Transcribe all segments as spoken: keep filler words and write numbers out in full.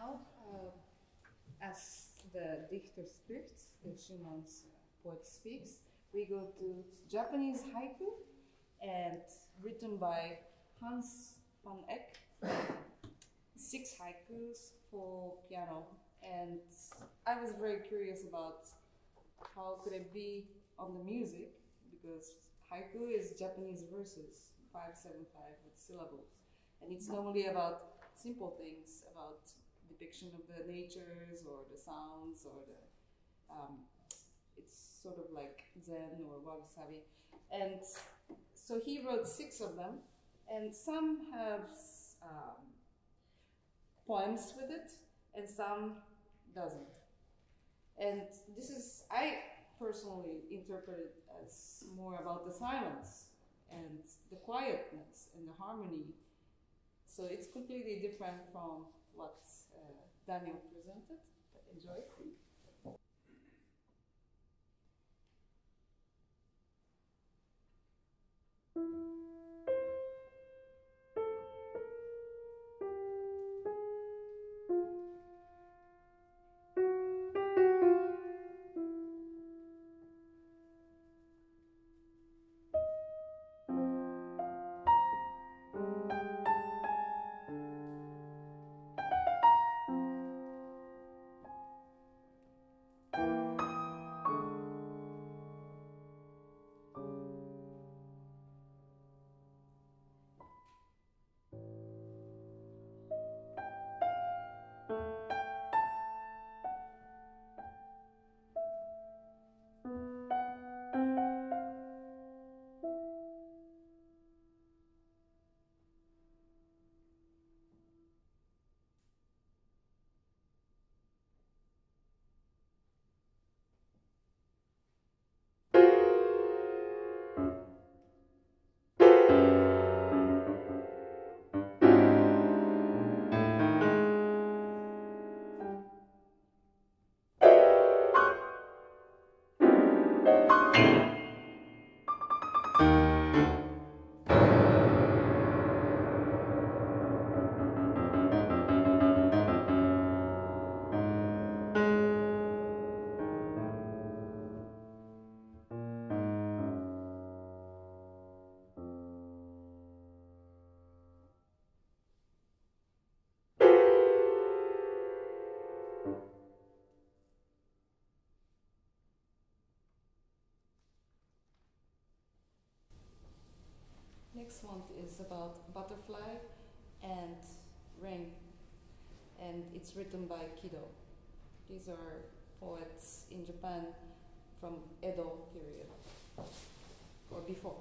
now, uh, as the dichter spricht, the Schumann's poet speaks, we go to Japanese haiku, and written by Hans van Eck, Six Haikus for piano. And I was very curious about how could it be on the music, because haiku is Japanese verses, five, seven, five with syllables. And it's normally about simple things, about depiction of the natures or the sounds or the, um, it's sort of like Zen or wabi-sabi. And so he wrote six of them, and some have um, poems with it, and some doesn't. And this is, I personally interpret it as more about the silence and the quietness and the harmony. So it's completely different from what uh, Daniel presented. Enjoy. Next one is about butterfly and rain, and it's written by Kido. These are poets in Japan from Edo period, or before.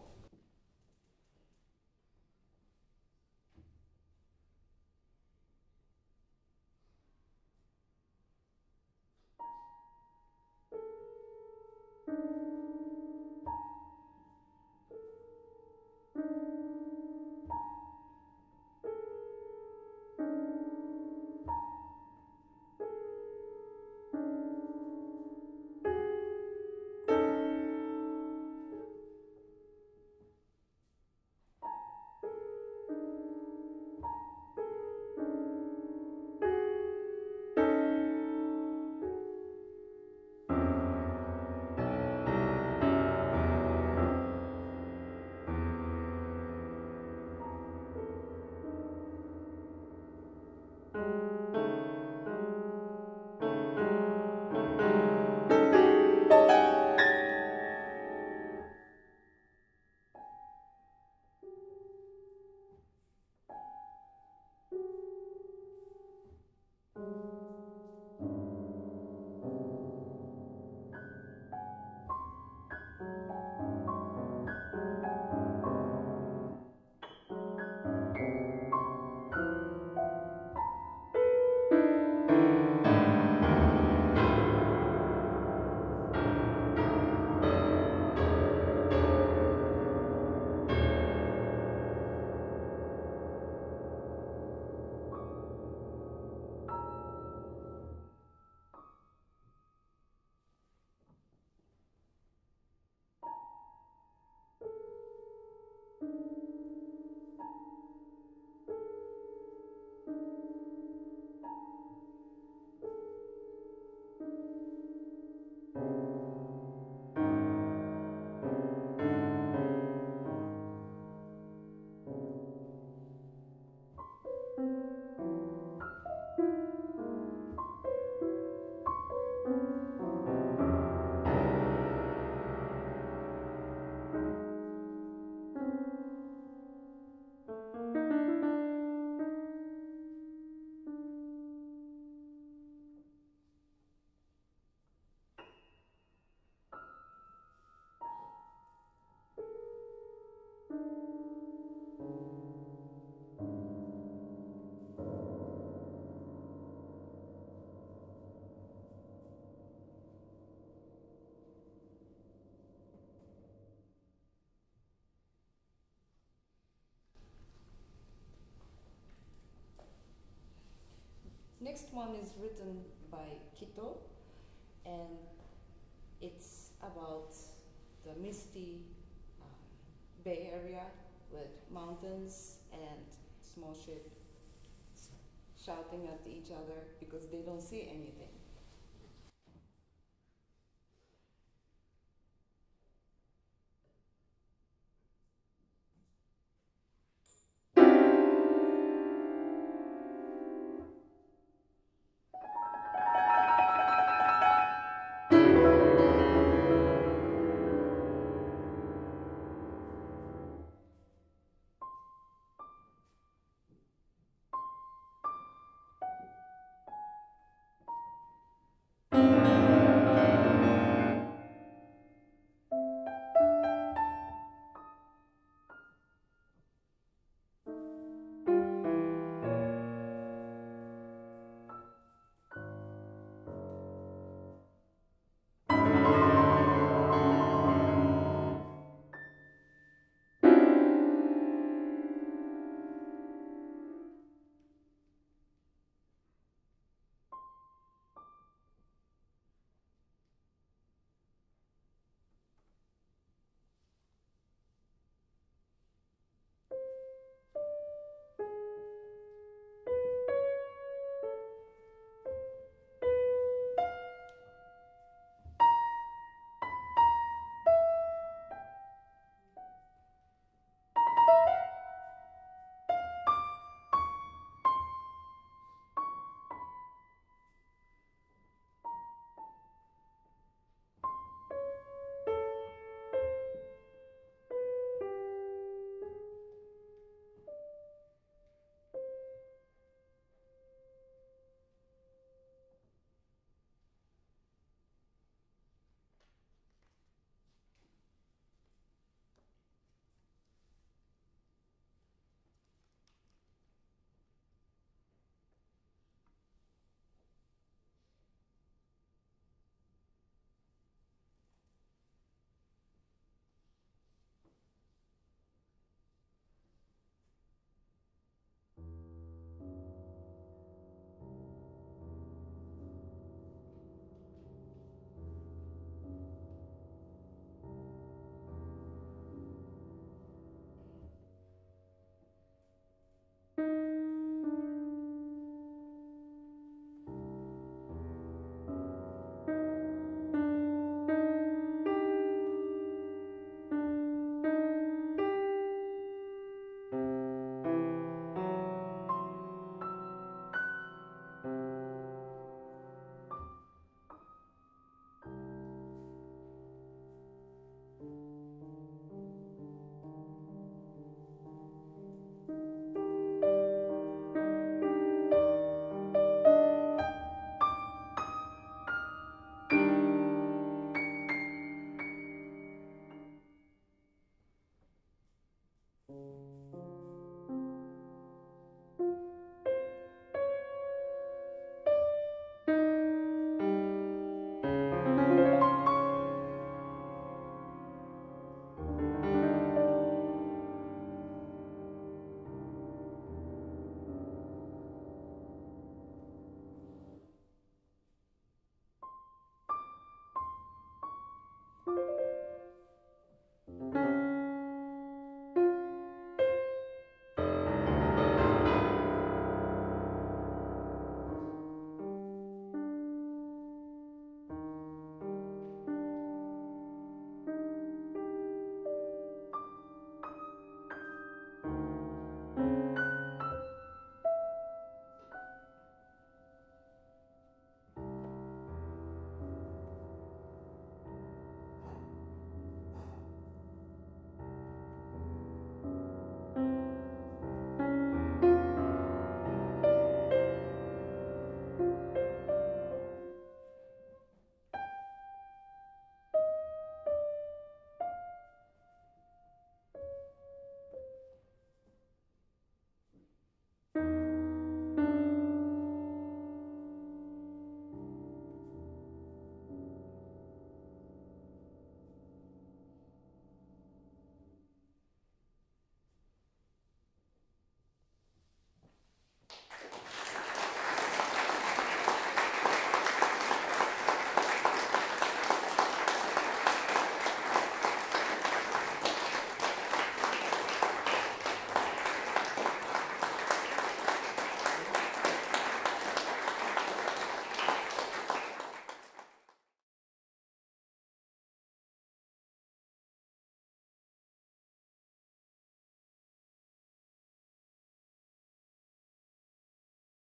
next one is written by Kito, and it's about the misty um, Bay Area with mountains and small ships shouting at each other because they don't see anything.